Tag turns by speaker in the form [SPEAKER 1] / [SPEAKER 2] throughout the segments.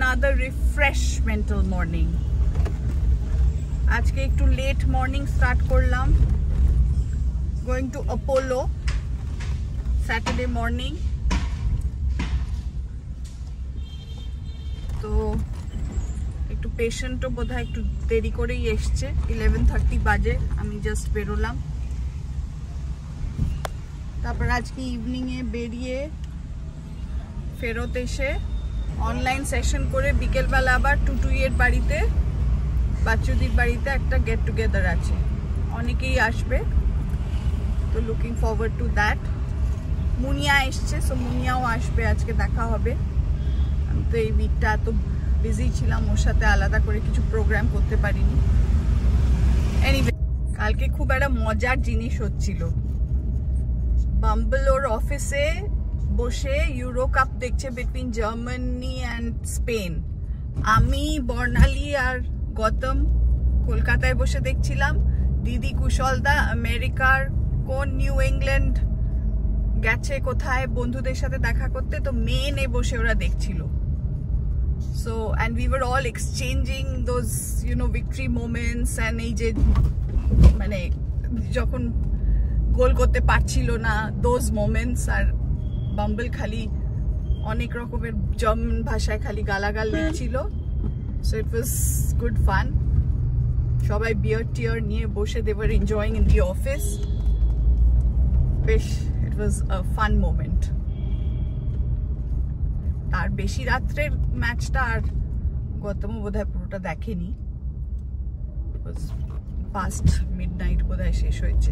[SPEAKER 1] another refreshmental morning. আজকে একটু late morning start করলাম. Going to Apollo Saturday morning. তো একটু পেশেন্টও বোধহয় একটু দেরি করেই এসছে. 11:30 বাজে. আমি জাস্ট বেরোলাম. তারপর আজকে ইভিনিং এ বেরিয়ে ফেরত এসে অনলাইন সেশন করে বিকেলবেলা আবার টুটুইয়ের বাড়িতে বাচ্চুদির বাড়িতে একটা গেট টুগেদার আছে. অনেকেই আসবে, তো looking forward to that. Muniya এসছে, সো মুনিয়াও আসবে, আজকে দেখা হবে. আমি তো এই উইকটা এত বিজি ছিলাম, ওর সাথে আলাদা করে কিছু প্রোগ্রাম করতে পারিনি. এনিওয়ে, কালকে খুব একটা মজার জিনিস হচ্ছিল. বাম্বল ওর অফিসে বসে ইউরো কাপ দেখছে বিটুইন জার্মানি অ্যান্ড স্পেন. আমি, বর্ণালী আর গৌতম কলকাতায় বসে দেখছিলাম. দিদি কুশলদা আমেরিকার কোন নিউ ইংল্যান্ড গেছে কোথায় বন্ধুদের সাথে দেখা করতে, তো মেনে বসে ওরা দেখছিল. So, and we were all exchanging those, you know, victory moments and এই যে মানে যখন গোল করতে পারছিল না, those moments. আর বাম্বল খালি অনেক রকমের জার্মান ভাষায় খালি গালাগাল দিচ্ছিল. So it was good fun. সবাই বিয়ার টিয়ার নিয়ে বসে they were enjoying in the office. বেশ, it was a fun moment. তার বেশি রাত্রের ম্যাচটা আর গৌতম বোধহয় পুরোটা দেখেনি. পাস্ট মিডনাইট বোধহয় শেষ হয়েছে.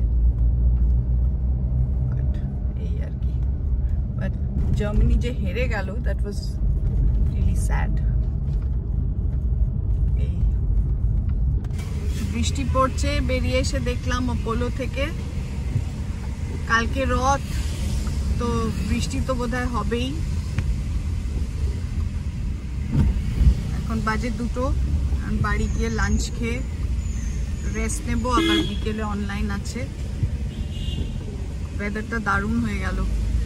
[SPEAKER 1] এই আর কি. বাট জার্মানি যে হেরে গেল, দ্যাট ওয়াজ রিয়েলি স্যাড. এই বৃষ্টি পড়ছে, বেরিয়ে এসে দেখলাম অপোলো থেকে. কালকে রথ, তো বৃষ্টি তো বোধহয় হবেই. এখন বাজে 2টো. বাড়ি গিয়ে লাঞ্চ খেয়ে রেস্ট নেব, আবার বিকেলে অনলাইন আছে. ওয়েদারটা দারুণ হয়ে গেল.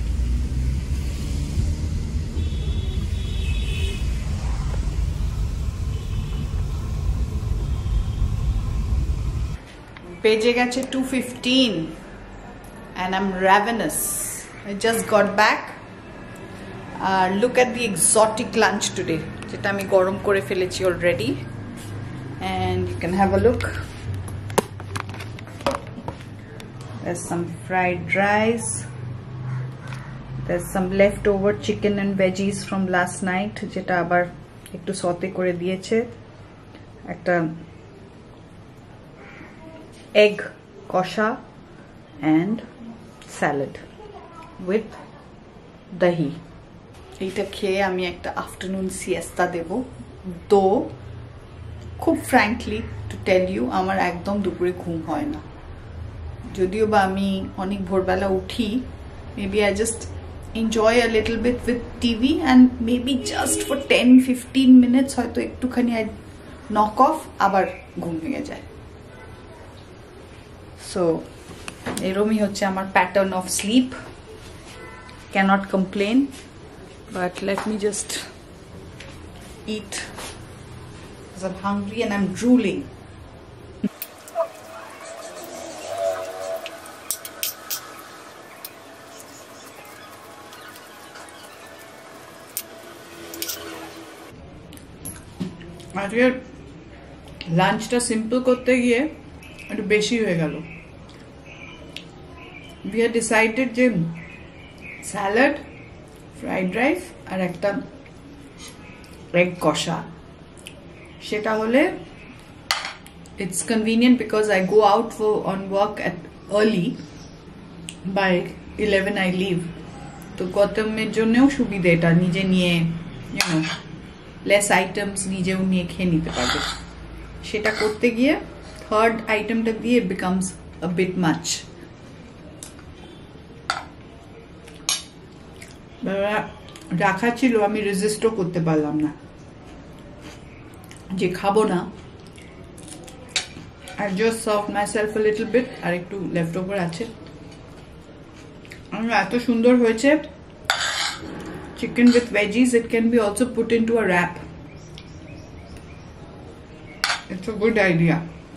[SPEAKER 1] বেজে গেছে 2:15 and I'm ravenous. I just got back. Look at the exotic lunch today, যেটা আমি গরম করে ফেলেছি already, and you can have a look. There's some fried rice, there's some leftover chicken and veggies from last night, যেটা আবার একটু সতে করে দিয়েছে. একটা egg কষা and salad with dahi. এইটা খেয়ে আমি একটা আফটারনুন সিয়েস্তা দেব. তো খুব ফ্র্যাঙ্কলি টু টেল ইউ, আমার একদম দুপুরে ঘুম হয় না. যদিও বা আমি অনেক ভোরবেলা উঠি, maybe I just enjoy a little bit with TV and maybe just for 10-15 minutes হয়তো একটুখানি আই নক অফ, আবার ঘুম ভেঙে যায়. সো এরমই হচ্ছে আমার pattern of sleep. Can't complain. But let me just eat because I'm hungry and I'm drooling. আজকে লাঞ্চটা সিম্পল করতে গিয়ে একটু বেশি হয়ে গেল. We had decided যে স্যালাড, ফ্রাইড রাইস আর একটা এগ কষা, সেটা হলে it's convenient because I go out on work at early. By 11 I leave. তো গৌতমের জন্যও সুবিধা এটা, নিজে নিয়ে you know less items নিজেও নিয়ে খেয়ে নিতে পারবে. সেটা করতে গিয়ে থার্ড আইটেমটা দিয়ে becomes a bit much. রাখা ছিল, আমি রেজিস্টও করতে পারলাম না যে খাবো না. I just served myself a little bit, আর একটু লেফট ওভার আছে. এত সুন্দর হয়েছে. Chicken with veggies, it can be also put into a wrap. It's a good idea.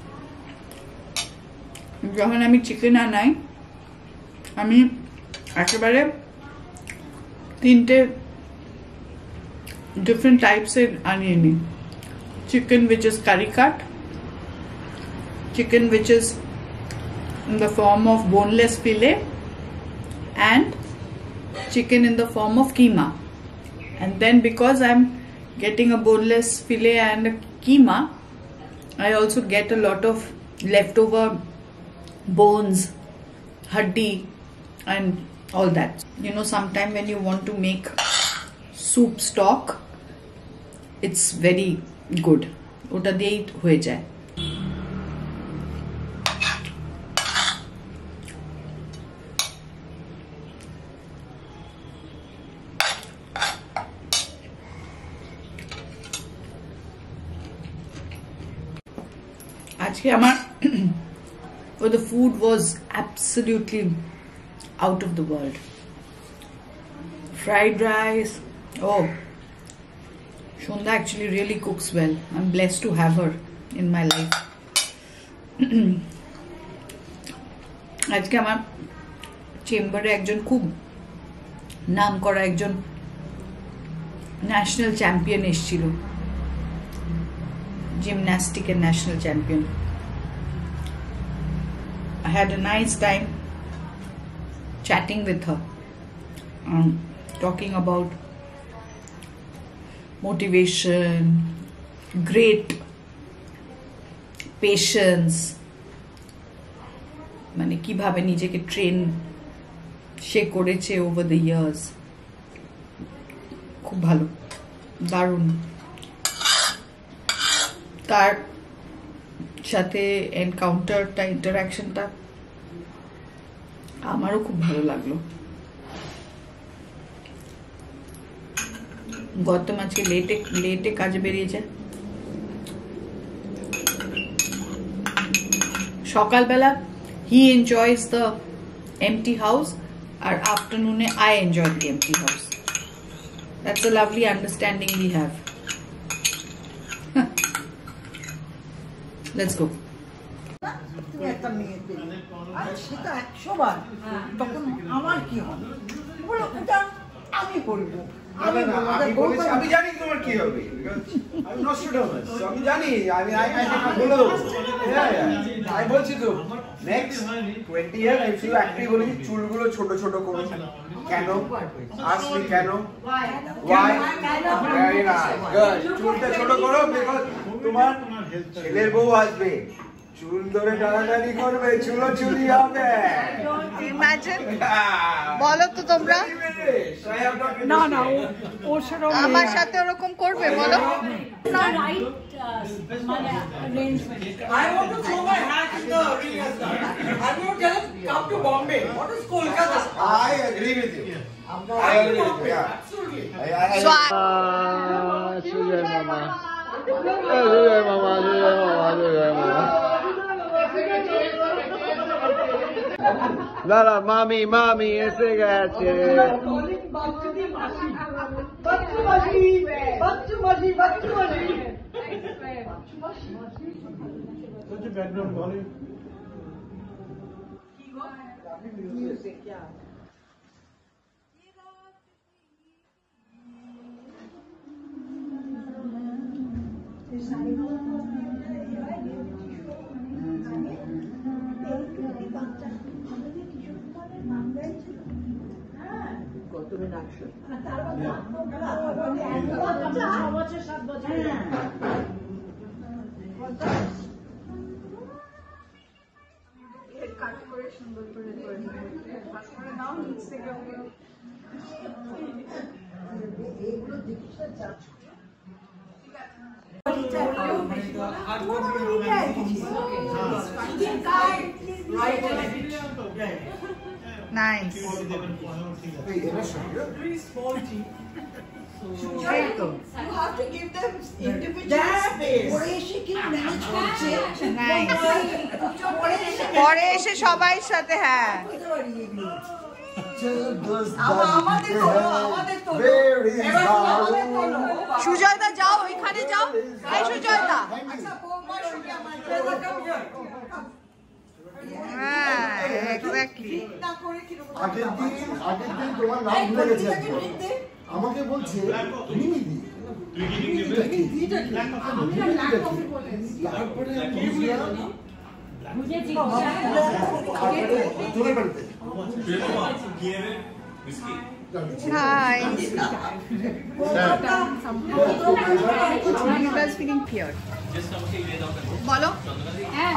[SPEAKER 1] যখন আমি চিকেন আনাই আমি একেবারে 3টে different types এর আনিয়ে নিই chicken which is curry cut, chicken which is in the form of boneless fillet, and chicken in the form of keema. And then because I'm getting a boneless fillet and a keema, I also get a lot of leftover bones, haddi and all that. You know, sometime when you want to make soup stock, it's very good. ওটা দিয়েই হয়ে যায়। আজকে আমার the food was absolutely out of the world. Fried rice. Oh, Shonda actually really cooks well. I'm blessed to have her in my life. আজকে আমার চেম্বারে একজন খুব নাম করা একজন ন্যাশনাল চ্যাম্পিয়ন এসেছিল, জিমন্যাস্টিকের national champion. I had a nice time chatting with her, talking about motivation, great patience, মানে কিভাবে নিজেকে ট্রেন সে করেছে ওভার দ্য ইয়ার্স। খুব ভালো, দারুণ। তার সাথে এনকাউন্টারটা, ইন্টারাকশনটা আমারও খুব ভালো লাগলো। গৌতম আজকে লেটে কাজে বেরিয়েছে। সকালবেলা he enjoys the empty house, আর আফটারনুনে I enjoy the empty house. That's a lovely understanding we have. Let's go.
[SPEAKER 2] তুমি একটা মেয়ে পেলে আর সেটা 100 বার, তখন আমার কি হবে? বলো এটা আমি করবো।
[SPEAKER 3] আমি জানি তোমার কি হবে, আমি নস্ট্রাডামাস, আমি জানি, আমি বলে দেবো। আমি বলছি তো নেক্সট 20 ইয়ার আমি শুধু একটাই বলেছি, চুলগুলো ছোট ছোট করো। কেন? আসলে কেন? Why? Very nice, good. চুলটা ছোট করো, বিকজ তোমার ছেলের বউ আসবে, চুল ধরে টানাটানি করবে, চুলোচুলি হবে।
[SPEAKER 1] ইমাজিন, বলো তো তোমরা।
[SPEAKER 2] না না, ওর সাথে
[SPEAKER 1] আমার সাথে ওরকম করবে বলো?
[SPEAKER 2] না রাইট মানে arrangement. I want to throw my hat in the arena. I want to come to Bombay. What is Kolkata?
[SPEAKER 3] I agree with you. I agree with you. Yeah.
[SPEAKER 2] Absolutely.
[SPEAKER 1] So
[SPEAKER 4] Sujay Mama. Sujay Mama. Sujay Mama. Sujay Mama. দাদা মামি মামি এসে গেছে।
[SPEAKER 1] nice.
[SPEAKER 2] You have to give them individual space.
[SPEAKER 1] পরে এসে সবাই সাথে, হ্যাঁ সুজয়দা যাও ওইখানে যাও। এই সুজয়দা, হ্যাঁ এক্স্যাক্টলি।
[SPEAKER 5] আগের দিন তোমার নাম ভুলে গেছে আমাকে বলছে মিমিদি
[SPEAKER 1] Hi. You guys feeling cured? বলো। হ্যাঁ।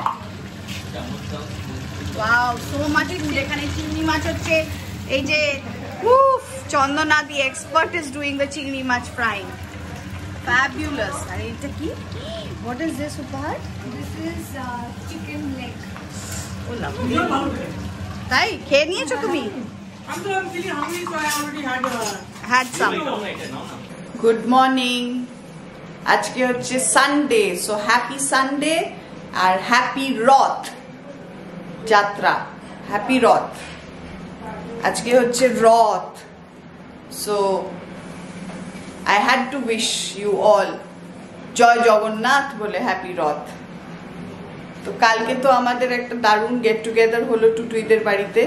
[SPEAKER 1] Wow, so much food. এখানে চিংড়ি মাছ হচ্ছে। এই যে চন্দনা the expert is doing the চিংড়ি মাছ frying. Fabulous. আর এটা কি? What is this, Upahar?
[SPEAKER 6] This is chicken leg.
[SPEAKER 1] Oh, lovely. তাই খেয়ে নিয়েছো তুমি?
[SPEAKER 2] I'm feeling hungry, so I already
[SPEAKER 1] had some. Good morning. আজকে হচ্ছে সানডে, সো হ্যাপি সানডে আর হ্যাপি রথ যাত্রা। হ্যাপি রথ, আজকে হচ্ছে Rath. So I had to wish you all জয় জগন্নাথ বলে হ্যাপি রথ। তো কালকে তো আমাদের একটা দারুণ গেট টুগেদার হলো টুটুইদের বাড়িতে।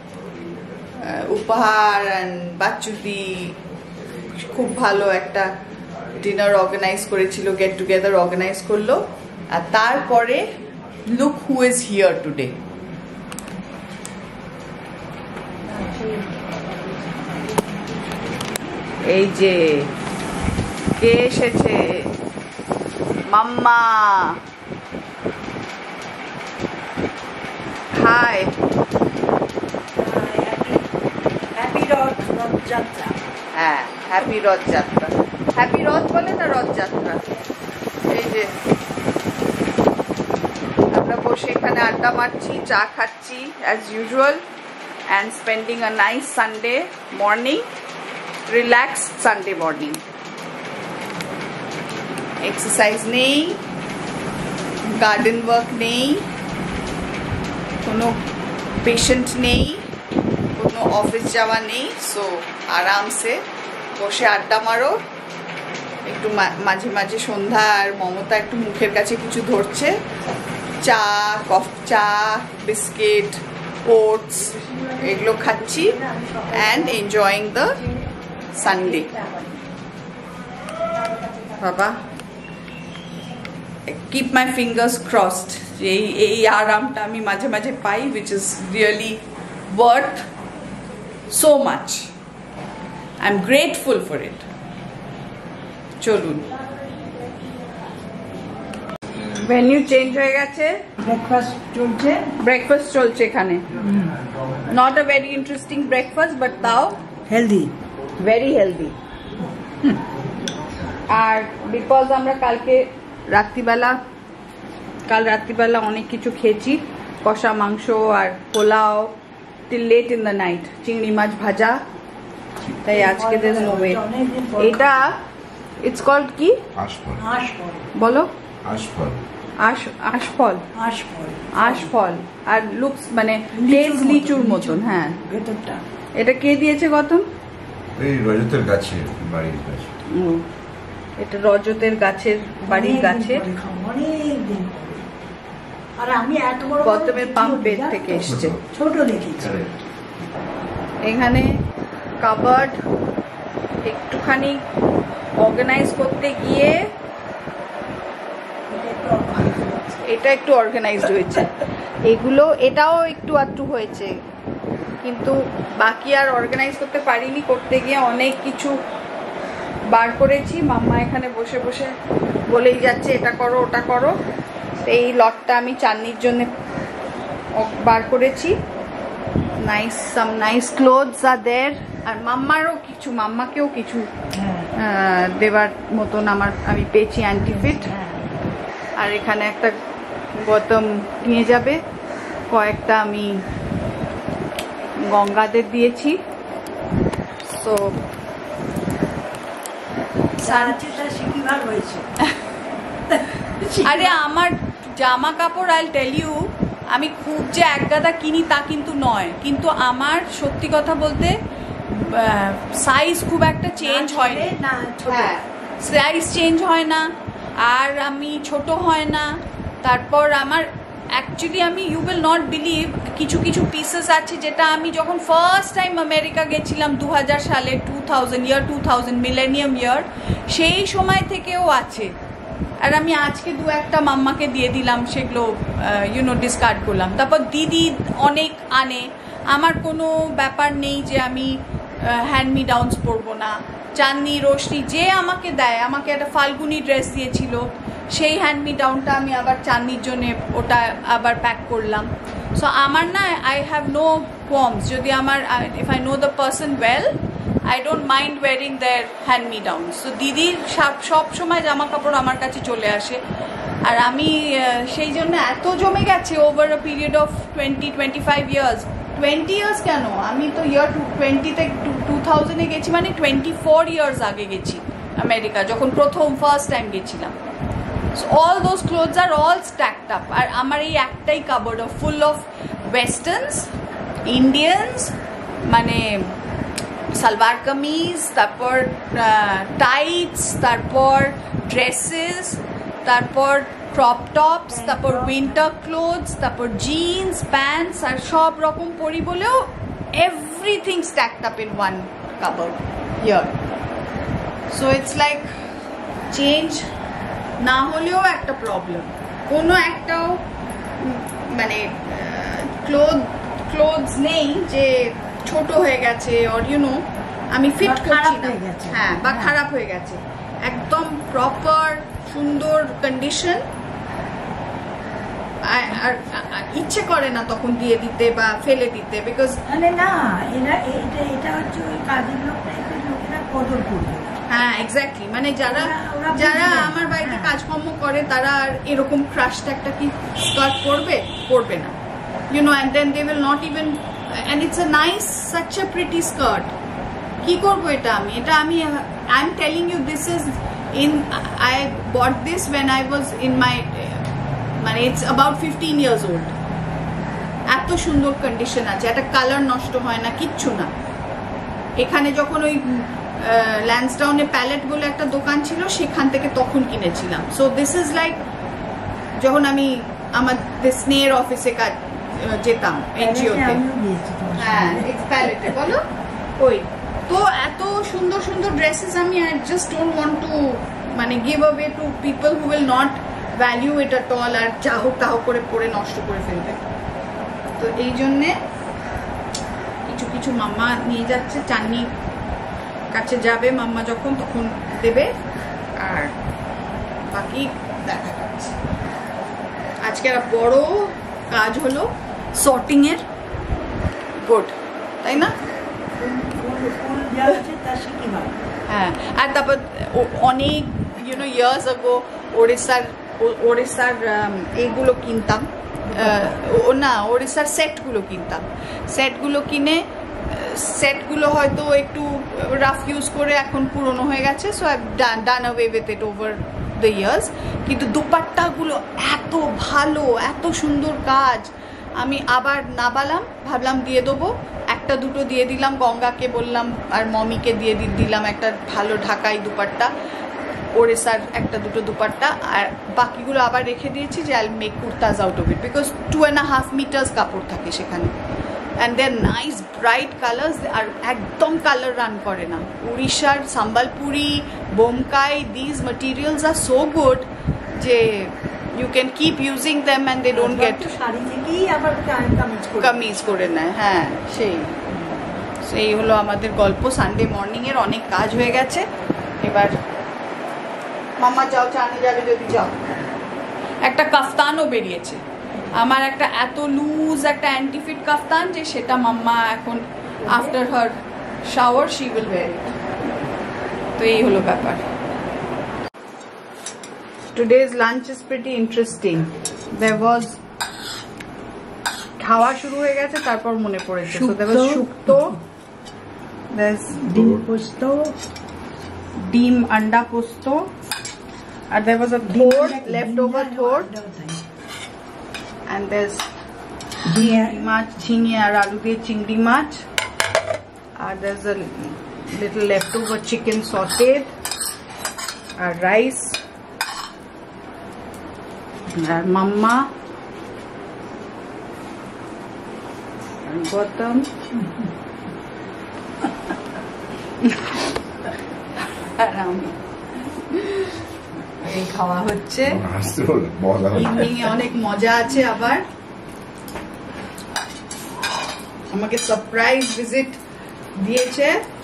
[SPEAKER 1] উপহার অ্যান্ড বাচ্চুদি খুব ভালো একটা ডিনার অর্গানাইজ করেছিল, গেট টুগেদার অর্গানাইজ করলো। আর তারপরে look who is here today. এই যে কে এসেছে, মাম্মা। হাই।
[SPEAKER 2] হ্যাপি রথযাত্রা।
[SPEAKER 1] হ্যাঁ, হ্যাপি রথযাত্রা। হ্যাপি রথ বলে না রথযাত্রা। এই যে আমরা বসে এখানে আড্ডা মারছি, চা খাচ্ছি as usual, and spending a nice Sunday morning, relaxed Sunday morning. Exercise নেই, গার্ডেন ওয়ার্ক নেই, কোনো পেশেন্ট নেই, কোনো অফিস যাওয়া নেই। সো আরামসে বসে আড্ডা মারো। একটু মাঝে মাঝে সন্ধ্যা আর মমতা একটু মুখের কাছে কিছু ধরছে, চা চা বিস্কিট ওটস এগুলো খাচ্ছি অ্যান্ড এনজয়িং দ্য সানডে। বাবা কিপ মাই ফিঙ্গার্স ক্রসড, এই আরামটা আমি মাঝে মাঝে পাই, which is really worth so much. I'm grateful for it. চলুন, ভেনিউ চেঞ্জ হয়ে গেছে, ব্রেকফাস্ট চলছে এখানে। Not a very interesting breakfast, but তাও
[SPEAKER 2] হেলদি,
[SPEAKER 1] ভেরি হেলদি। আর বিকজ আমরা কাল রাত্রিবেলা অনেক কিছু খেয়েছি, কষা মাংস আর pulao till late in the night, চিংড়ি মাছ ভাজা, তাই আজকে there's no way. এটা it's called কি?
[SPEAKER 5] আশফল।
[SPEAKER 1] বলো।
[SPEAKER 5] আশফল।
[SPEAKER 1] আশফল। আশফল আর লুকস মানে লেজ লিচুর মতন। হ্যাঁ,
[SPEAKER 2] ভেতরটা।
[SPEAKER 1] এটা কে দিয়েছে গতম?
[SPEAKER 5] এই রজতের গাছের বাড়ির গাছ।
[SPEAKER 1] এটা রজতের গাছের বাড়ির গাছের।
[SPEAKER 2] অনেকদিন আর আমি এত বড়
[SPEAKER 1] গতমের পাম্প বেড থেকে এসছে,
[SPEAKER 2] ছোট দেখেছি।
[SPEAKER 1] এখানে কাবার্ড একটুখানি অর্গানাইজ করতে গিয়ে এটা একটু অর্গানাইজড হয়েছে, এটাও একটু আধটু হয়েছে, কিন্তু বাকি আর অর্গানাইজ করতে পারিনি। করতে গিয়ে অনেক কিছু বার করেছি। মাম্মা এখানে বসে বসে বলেই যাচ্ছে এটা করো ওটা করো। এই লটটা আমি চাঁদনির জন্য বার করেছি। সাম নাইস ক্লোথস আর দেয়ার। আর মাম্মাকেও কিছু দেবার মতন আমি পেয়েছি অ্যান্টিফিট। আর এখানে একটা গৌতম নিয়ে যাবে, কয়েকটা আমি গঙ্গাদের দিয়েছি। সো
[SPEAKER 2] হয়েছে।
[SPEAKER 1] আরে আমার জামা কাপড় আই টেল ইউ, আমি খুব যে একগাদা কিনি তা কিন্তু নয়, কিন্তু আমার সত্যি কথা বলতে সাইজ খুব একটা চেঞ্জ হয় না, হ্যাঁ সাইজ চেঞ্জ হয় না, আর আমি ছোট হয় না। তারপর আমার অ্যাকচুয়ালি আমি ইউ উইল নট বিলিভ কিছু কিছু পিসেস আছে যেটা আমি যখন ফার্স্ট টাইম আমেরিকা গেছিলাম 2000 সালে 2000 মিলেনিয়াম ইয়ার, সেই সময় থেকেও আছে। আর আমি আজকে দু একটা মাম্মাকে দিয়ে দিলাম, সেগুলো ডিসকার্ড করলাম। তারপর দিদি অনেক আনে, আমার কোনো ব্যাপার নেই যে আমি হ্যান্ড মি ডাউনস পরবো না। চাঁদনি রোশনি যে আমাকে দেয়, আমাকে একটা ফাল্গুনি ড্রেস দিয়েছিল, সেই হ্যান্ড মি ডাউনটা আমি আবার চাঁদনির জন্য ওটা আবার প্যাক করলাম। সো আমার না আই হ্যাভ নো কোয়ার্মস, যদি আমার if I know the person well I don't mind wearing their hand me downs. So দিদির সব সময় জামা কাপড় আমার কাছে চলে আসে, আর আমি সেই জন্য এত জমে গেছে over a period of 20-25 years. 20 years কেন, আমি তো ইয়ার 20-তে 2000-এ গেছি, মানে 24 ইয়ার্স আগে গেছি আমেরিকা, যখন ফার্স্ট টাইম গেছিলাম। So all those clothes are all stacked up, আর আমার এই একটাই cupboard full of westerns, Indians, মানে সালবার কামিজ, তারপর টাইটস, তারপর ড্রেসেস, তারপর ক্রপ টপস, তারপর উইন্টার ক্লোথস, তারপর জিন্স প্যান্টস, আর সব রকম পরি বলেও everything stacked up in one cupboard here. So it's like change না হলেও একটা প্রবলেম, কোনো একটাও মানে ক্লোথস নেই যে ছোট হয়ে গেছে অর আমি ফিট করছি না, হ্যাঁ, বা খারাপ হয়ে গেছে, একদম প্রপার সুন্দর কন্ডিশন। আর ইচ্ছে করে না তখন দিয়ে দিতে বা ফেলে দিতে, বিকজ
[SPEAKER 2] না এটা হচ্ছে ওই কাজের লোক টাইপের লোকেরা কদর করবে।
[SPEAKER 1] হ্যাঁ এক্স্যাক্টলি, মানে যারা আমার বাড়িতে কাজকর্ম করে তারা আর এরকম ক্রাশড একটা কি স্কার্ট পরবে না, and then they will not even, and it's a nice, such a pretty skirt. কি করব এটা আমি I'm telling you, this is I bought this when I was in my মানে it's about 15 years old. এত সুন্দর condition আছে, একটা colour নষ্ট হয় না, কিচ্ছু না। এখানে যখন ওই ল্যান্সডাউনে প্যালেট বলে একটা দোকান ছিল, সেখান থেকে তখন কিনেছিলাম। সো দিস ইজ লাইক যখন আমি আমাদের স্নেহের অফিসে কাজ যেতাম এনজিওতে, হ্যাঁ প্যালেটে বলো, ওই তো এত সুন্দর সুন্দর ড্রেসেস আমি I just don't want to মানে give away to people who will not value it at all, আর যা হোক তা হোক করে পরে নষ্ট করে ফেলবে। তো এই জন্যে কিছু কিছু মাম্মা নিয়ে যাচ্ছে, চাঁদনি কাছে যাবে মাম্মা যখন, তখন দেবে, আর বাকি দেখা যাচ্ছে। আজকে একটা বড় কাজ হলো সর্টিং এর, গুড তাই না? হ্যাঁ, আর তারপর অনেক ইয়ার্স আগো ওড়িশার এইগুলো কিনতাম, ওড়িশার সেটগুলো কিনে সেটগুলো হয়তো একটু রাফ ইউজ করে এখন পুরনো হয়ে গেছে, so I done away with it over the years. কিন্তু দুপাট্টাগুলো এত ভালো, এত সুন্দর কাজ, আমি আবার নাবালাম, ভাবলাম দিয়ে দেবো, একটা দুটো দিয়ে দিলাম, গঙ্গাকে বললাম আর মমিকে দিয়ে দিলাম একটা ভালো ঢাকাই দুপাট্টা, ওড়িশার একটা দুটো দুপাট্টা, আর বাকিগুলো আবার রেখে দিয়েছি যে I make kurtas out of it, because 2.5 metres কাপড় থাকে সেখানে, and they are nice bright colours, আর একদম কালার রান করে না। উড়িষ্যার Sambalpuri, Bomkai, this materials are so good যে you can keep using them and they don't get kameez করে নেয়। হ্যাঁ, সেই হলো আমাদের গল্প। সানডে মর্নিং এর অনেক কাজ হয়ে গেছে, এবার মাম্মা যাও, চানে যাবে যদি যাও। একটা কাফতানও বেরিয়েছে আমার, একটা এত লুজ একটা অ্যান্টিফিট কাফতান, যে সেটা মাম্মা এখন after her shower she will wear it. তো এই হলো ব্যাপার। Today's lunch is pretty interesting. There was খাওয়া শুরু হয়ে গেছে, তারপর মনে পড়েছে, so there was shukto, there's ডিম পোস্ত, ডিম আন্ডা পোস্ত, আর there was a thord, leftover thord, and there's মাছ ঝিঙে আর আলু দিয়ে চিংড়ি মাছ, আর there's a little leftover chicken sauteed, R rice, আর মাম্মা আর গৌতম আর আমি। এই খাওয়া হচ্ছে। ইভিনিং এ অনেক মজা আছে। আবার আমাকে সারপ্রাইজ ভিজিট দিয়েছে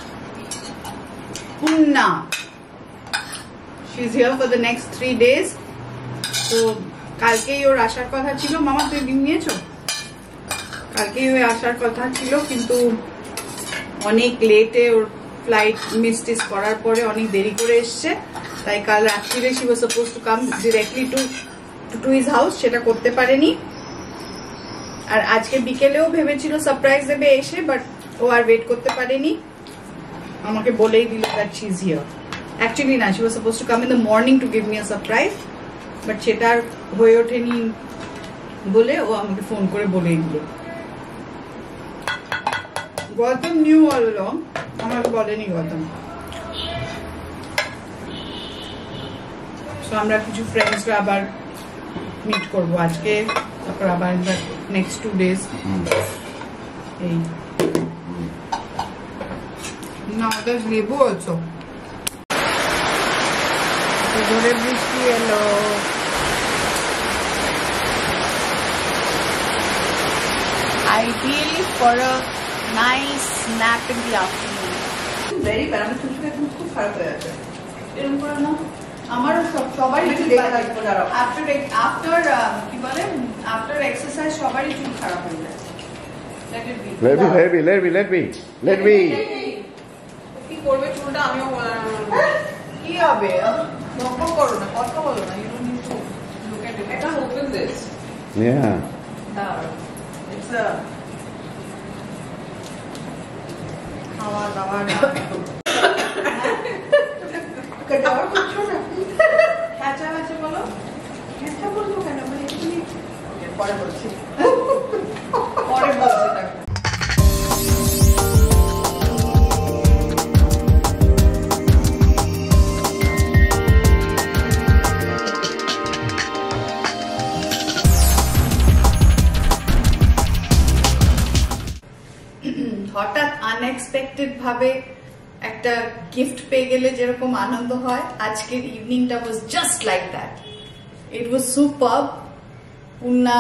[SPEAKER 1] Punna. She is here for the next 3 days। তো কালকেই ওর আসার কথা ছিল। মামা তুই ডিম নিয়েছো? কালকেই ওর আসার কথা ছিল, কিন্তু অনেক লেটে ওর ফ্লাইট মিস করার পরে অনেক দেরি করে এসছে। তাই কাল রাত্রিরে she was supposed to come directly to his house, সেটা করতে পারেনি। আর আজকে বিকেলেও ভেবেছিল সারপ্রাইজ দেবে এসে, বাট ও আর ওয়েট করতে পারেনি, আমাকে বলেই দিল that she is here. Actually না, she was supposed to come in the morning to give me a surprise, but সেটা আর হয়ে ওঠেনি বলে ও আমাকে ফোন করে বলেই দিল। গৌতম নিউ all along, আমাকে বলেনি গৌতম। সো আমরা কিছু ফ্রেন্ডসরা আবার মিট করবো আজকে, তারপর আবার নেক্সট 2 days। এই না, there's লেবু also। জোরে বৃষ্টি এলো। Ideal for a nice nap in the afternoon. Very bad. আমার চুলটা এখন খুব খারাপ হয়ে আছে। এরকম করে না, আমারও সবারই চুল খারাপ। আফটার কি বলে, আফটার এক্সারসাইজ সবারই চুল খারাপ হয়ে যায়।
[SPEAKER 4] Let me.
[SPEAKER 1] কি করবে চুলটা আমিও কি হবে? বকবক করো না, কথা বলো না। You don't need to look at it. I can't open this.
[SPEAKER 4] Yeah.
[SPEAKER 1] It's a খাওয়া দাওয়া না। খাওয়ার কিছু না। হ্যাঁচা হ্যাঁচা বলো। হ্যাঁচা বলবো কেন? মানে এমনি পরে বলছি। পরে বলছি তাকে। হঠাৎ আনএক্সপেক্টেড ভাবে একটা গিফট পেয়ে গেলে যেরকম আনন্দ হয়, আজকের ইভিনিংটা was just like that. It was superb. Punna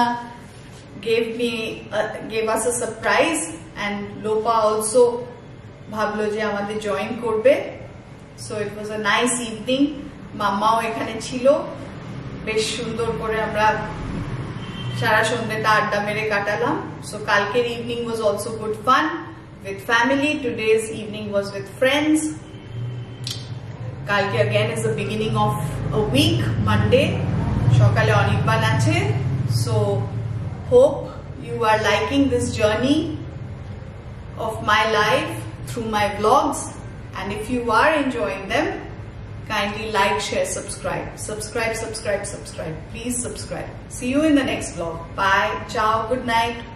[SPEAKER 1] gave us a surprise, and Lopa also ভাবলো যে আমাদের জয়েন করবে। So it was a nice evening. মাম্মাও এখানে ছিল, বেশ সুন্দর করে আমরা সারা সন্ধ্যেটা আড্ডা মেরে কাটালাম। সো কালকের evening was also good fun with family. Today's evening was with friends. Kalke again is the beginning of a week, Monday. Shokale Anirban ache. So hope you are liking this journey of my life through my vlogs, and if you are enjoying them, kindly like, share, subscribe. Subscribe. Please subscribe. See you in the next vlog. Bye. Ciao. Good night.